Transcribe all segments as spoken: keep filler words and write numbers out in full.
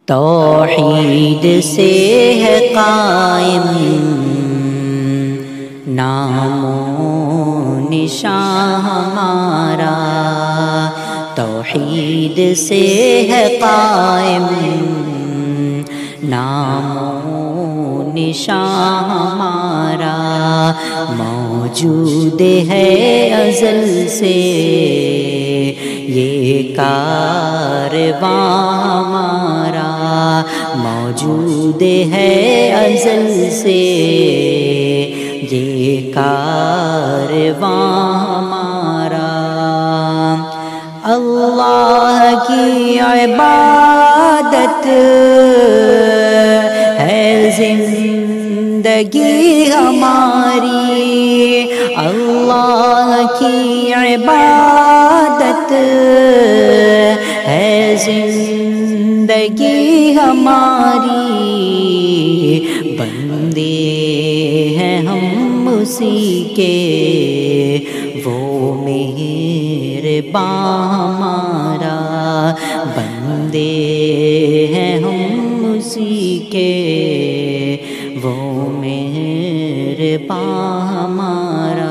توحید سے ہے قائم نام و نشان ہمارا، توحید سے ہے قائم نام و نشان ہمارا، موجود ہے ازل سے یہ کارواں ہمارا، موجود ہے ازل سے یہ کارواں ہمارا۔ اللہ کی عبادت ہے زندگی ہماری، اللہ کی عبادت ہے زندگی ہماری، بندے ہیں ہم اسی کے وہ مہرباں ہمارا، بندے ہیں ہم اسی کے وہ مہرباں ہمارا۔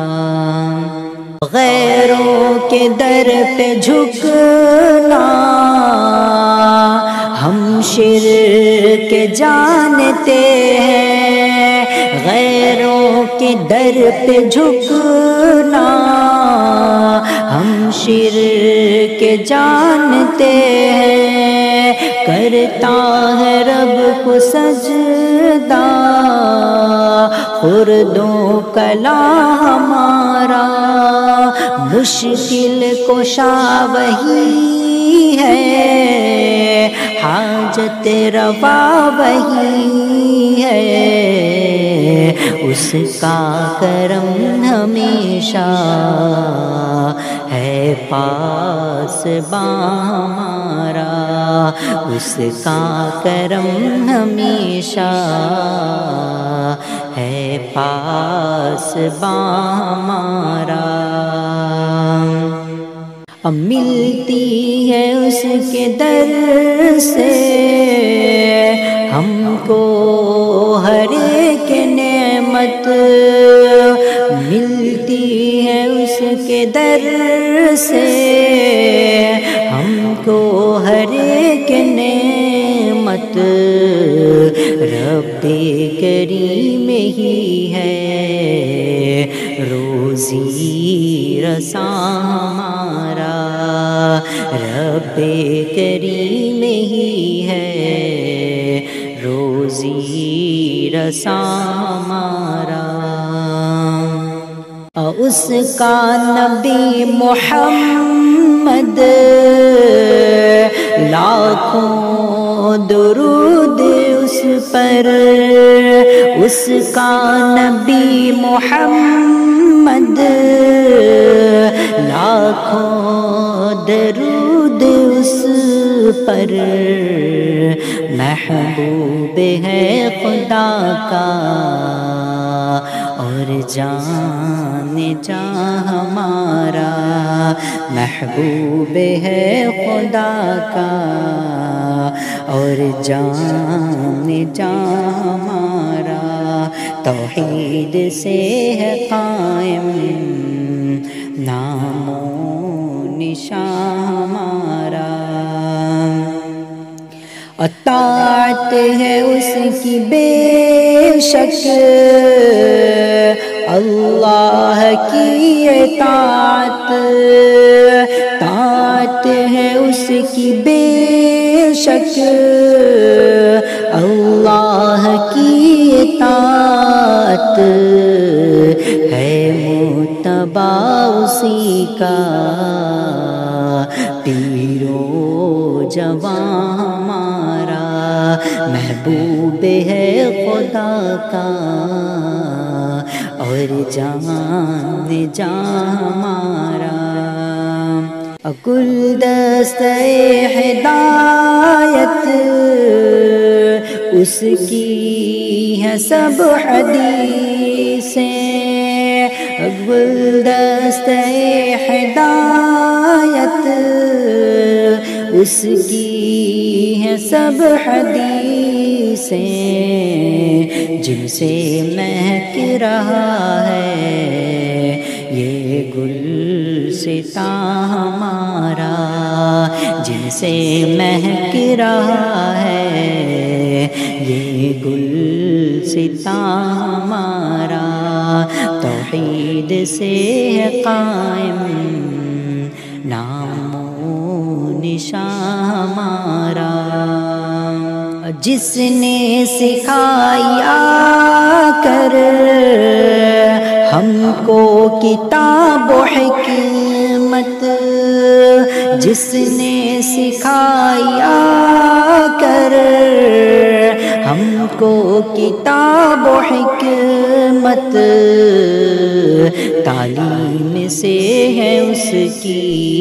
غیروں کے در پہ جھکنا ہم شرک جانتے ہیں، غیروں کے در پہ جھکنا ہم شرک جانتے ہیں، کرتا ہے رب کو سجدہ خرد و کلاں ہمارا، مشکل کشا وہی ہے، حاجت روا وہی ہے، اس کا کرم ہمیشہ ہے پاسباں ہمارا، اس کا کرم ہمیشہ ہے پاسباں ہمارا۔ اب ملتی ہے اس کے در سے ہم کو ہر ایک نعمت، ملتی ہے اس کے در سے ہم کو ہر ایک نعمت، رب کریم ہی ہے روزی رساں ہمارا، رب کریم ہی ہے روزی رساں ہمارا۔ اس کا نبی محمد لاکھوں درود اس پر، اس کا نبی محمد لاکھوں درود اس پر، محبوب ہے خدا کا اور جان جاں ہمارا، محبوب ہے خدا کا اور جان جاں ہمارا، توحید سے ہے قائم نام و نشان ہمارا، اطاعت ہے اس کی بے شک اللہ کی اطاعت، طاعت ہے اس کی بے شک اللہ کی اطاعت، ہے متبع اسی کا پیر و جوان ہمارا، محبوب ہے خدا کا اور جان جاں ہمارا، گلدستہ ہدایت اس کی ہے سب حدیثیں، گلدستہ ہدایت اس کی ہیں سب حدیثیں جن سے مہک رہا ہے یہ گلستاں ہمارا، جن سے مہک رہا ہے یہ گلستاں ہمارا، توحید سے ہے قائم نام و نشان ہمارا، جس نے سکھایا کر ہم کو کتاب و حکمت، جس نے سکھایا کر ہم کو کتاب و حکمت، تعلیم سے ہے اس کی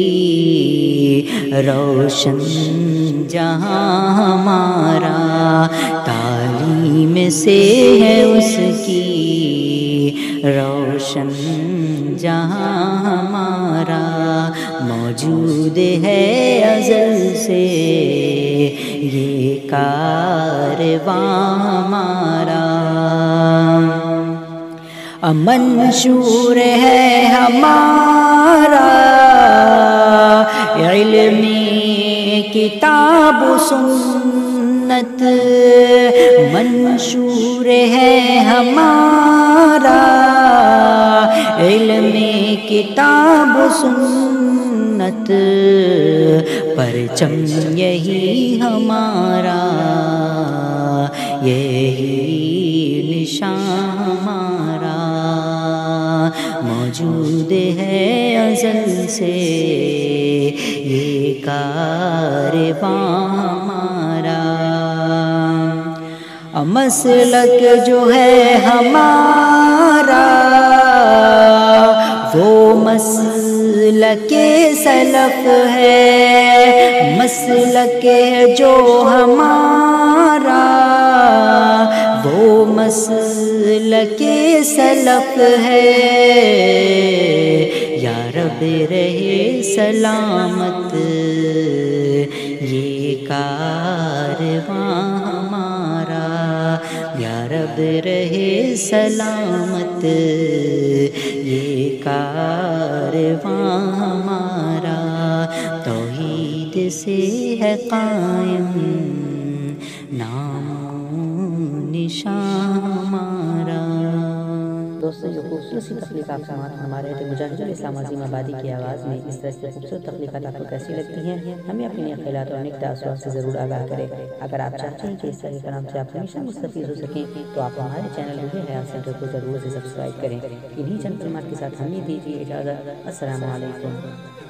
روشن جہاں ہمارا، تعلیم سے ہے اس کی روشن جہاں ہمارا، موجود ہے ازل سے یہ کارواں ہمارا، منشور ہے ہمارا علم کتاب و سنت، منشور ہے ہمارا علم کتاب و سنت، پرچم یہی ہمارا یہی نشان ہمارا، موجود ہے ازل سے یہ کارواں ہمارا، مسلک جو ہے ہمارا وہ مسلک سلف ہے، مسلک جو ہمارا وہ مسلک سلف ہے، یا رب رہے سلامت یہ کارواں ہمارا، یا رب رہے سلامت یہ کارواں ہمارا، توحید سے ہے قائم نام و نشان ہمارا۔ دوستوں جو خوبصورت سی تخلیقات سماعت ہمارے مجاہد الاسلام عظیم آبادی کی آواز میں اس طرح سے خوبصورت تخلیقات آپ کو کیسی لگتی ہیں ہمیں اپنے خیالات اور نیک تاثرات سے ضرور آگاہ کریں۔ اگر آپ چاہتے ہیں کہ اس طرح کے کلام سے آپ ہمیشہ مستفید ہو سکیں تو آپ ہمارے چینل روح حیات سینٹر کو ضرور سے سبسکرائب کریں۔ انہی چند کلمات کے ساتھ ہمیں دیجیے اجازت، السلام علیکم۔